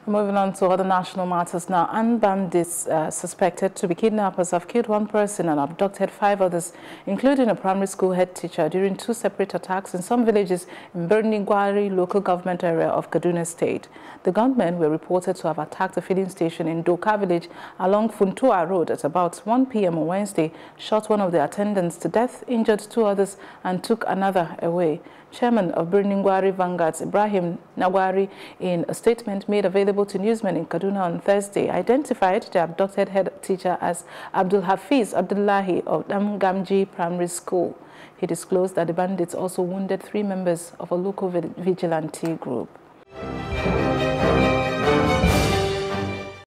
Moving on to other national matters now, armed bandits suspected to be kidnappers have killed one person and abducted 5 others, including a primary school head teacher, during 2 separate attacks in some villages in Birnin Gwari local government area of Kaduna State. The gunmen were reported to have attacked a filling station in Doka village along Funtua Road at about 1 p.m. on Wednesday, shot one of the attendants to death, injured 2 others, and took another away. Chairman of Birnin Gwari Vanguards, Ibrahim Nagwari, in a statement made available to newsmen in Kaduna on Thursday, identified the abducted head teacher as Abdul Hafiz Abdullahi of Damgamji Primary School. He disclosed that the bandits also wounded 3 members of a local vigilante group.